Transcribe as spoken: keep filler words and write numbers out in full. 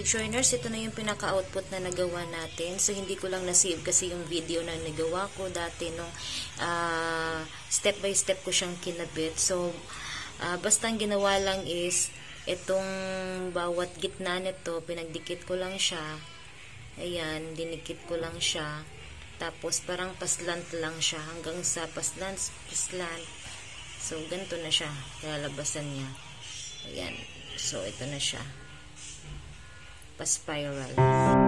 JhweNers, ito na yung pinaka-output na nagawa natin. So, hindi ko lang na-save kasi yung video na nagawa ko dati nung uh, step by step ko siyang kinabit. So, uh, basta ang ginawa lang is itong bawat gitna nito, pinagdikit ko lang siya. Ayan, dinikit ko lang siya. Tapos, parang paslant lang siya hanggang sa paslant, paslant. So, ganito na siya. Kalalabasan niya. Ayan. So, ito na siya. Pa-spiral.